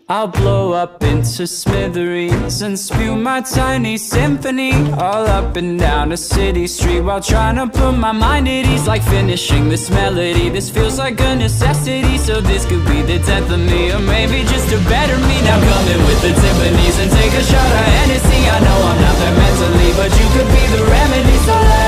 I'll blow up into smithereens and spew my tiny symphony all up and down a city street, while trying to put my mind at ease. Like finishing this melody, this feels like a necessity. So this could be the death of me, or maybe just a better me. Now come in with the Tiffany's and take a shot of Hennessy. I know I'm not there mentally, but you could be the remedy. So let